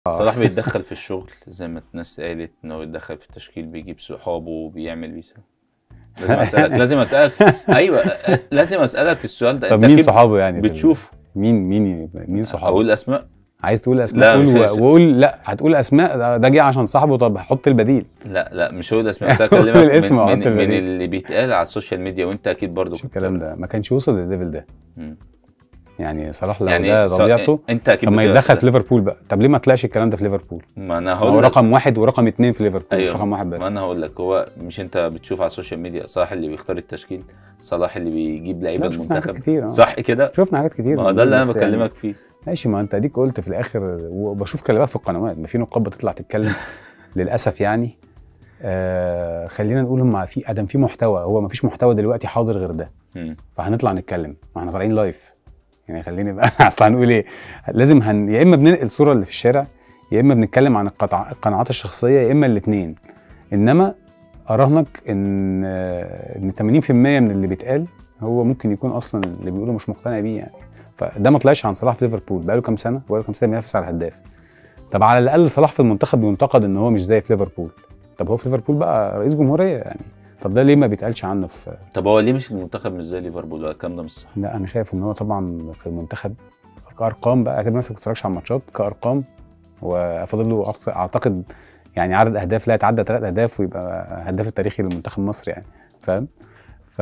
صلاح بيتدخل في الشغل زي ما الناس قالت ان هو يتدخل في التشكيل، بيجيب صحابه وبيعمل بيسوي. لازم اسالك ايوه، لازم اسالك السؤال ده، طب انت مين اكيد صحابه يعني بتشوف. مين صحابه؟ اقول اسماء؟ عايز تقول اسماء لا قول مش وقول. لا هتقول اسماء ده جه عشان صاحبه، طب حط البديل. لا مش هقول اسماء، بس قول اكلمك الاسم من وحط من البديل. اللي بيتقال على السوشيال ميديا، وانت اكيد برضو مش كنت الكلام ده، ما كانش يوصل للليفل ده. مم. يعني صلاح لو يعني ده طبيعته انت اكيد طب ما يتدخل في ليفربول بقى. طب ليه ما طلعش الكلام ده في ليفربول؟ ما انا ما هو هقول لك. رقم واحد ورقم اتنين في ليفربول، مش ايوه، رقم واحد ما بس. انا هقول لك، هو مش انت بتشوف على السوشيال ميديا صلاح اللي بيختار التشكيل، صلاح اللي بيجيب لعيبه لا شفنا حاجات المنتخب، كتير. صح كده؟ شفنا حاجات كتير ما هو ده اللي انا بس يعني بكلمك فيه. ماشي، ما انت اديك قلت في الاخر. وبشوف خلي بالك في القنوات ما في نقاد بتطلع تتكلم للاسف يعني. خلينا نقول هم في ادم في محتوى، هو ما فيش محتوى دلوقتي حاضر غير ده. فهنطلع نتكلم، ما احنا طالعين لايف يعني. خليني بقى اصل هنقول ايه؟ لازم يا اما بننقل الصوره اللي في الشارع، يا اما بنتكلم عن القناعات الشخصيه، يا اما الاثنين. انما اراهنك ان 80% من اللي بيتقال هو ممكن يكون اصلا اللي بيقوله مش مقتنع بيه يعني. فده ما طلعش عن صلاح في ليفربول بقاله كام سنه، بينافس على الهداف. طب على الاقل صلاح في المنتخب بينتقد ان هو مش زي في ليفربول. طب هو في ليفربول بقى رئيس جمهوريه يعني. طب ده ليه ما بيتقالش عنه في؟ طب هو ليه مش المنتخب مش زي ليفربول؟ الكلام ده مش صح. لا انا شايف ان هو طبعا في المنتخب كارقام بقى كده، مثلا ما بتتفرجش على الماتشات كارقام، وفاضل له اعتقد يعني عدد اهداف لا يتعدى 3 اهداف ويبقى هداف التاريخي لمنتخب مصر يعني. فاهم؟ ف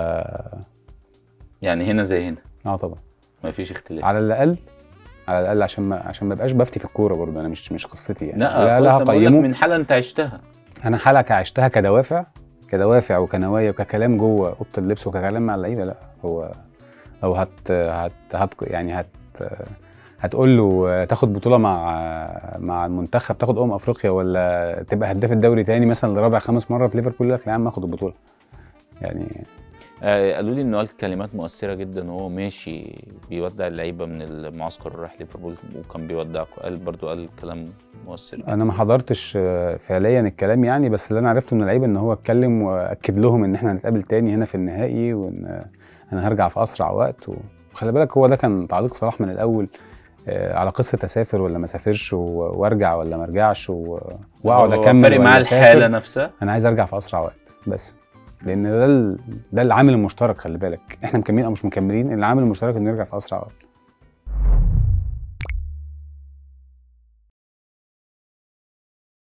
يعني هنا زي هنا. طبعا ما فيش اختلاف. على الاقل عشان ما ابقاش بفتي في الكوره برضه. انا مش قصتي يعني. لا خلاص، بقول لك من حاله انت عشتها. انا حاله عشتها كدوافع وكنوايا وككلام جوه اوضه اللبس وككلام مع اللعيبه. لا هو لو هتقول له تاخد بطوله مع المنتخب، تاخد افريقيا، ولا تبقى هداف الدوري تاني مثلا لرابع 5 مره في ليفربول، لك يا عم اخد البطوله يعني. قالوا لي انه قال كلمات مؤثره جدا وهو ماشي بيودع اللعيبه من المعسكر اللي راح ليفربول، وكان بيودعكم. قال كلام مؤثر جدا. انا ما حضرتش فعليا الكلام يعني، بس اللي انا عرفته من اللعيبه ان هو اتكلم واكد لهم ان احنا هنتقابل تاني هنا في النهائي، وان انا هرجع في اسرع وقت. وخلي بالك هو ده كان تعليق صلاح من الاول على قصه اسافر ولا ما اسافرش، وارجع ولا ما ارجعش، واقعد اكمل فارق معاه الحاله نفسها. انا عايز ارجع في اسرع وقت بس، لان ده العامل المشترك. خلي بالك احنا مكملين او مش مكملين، العامل المشترك انه يرجع في اسرع وقت.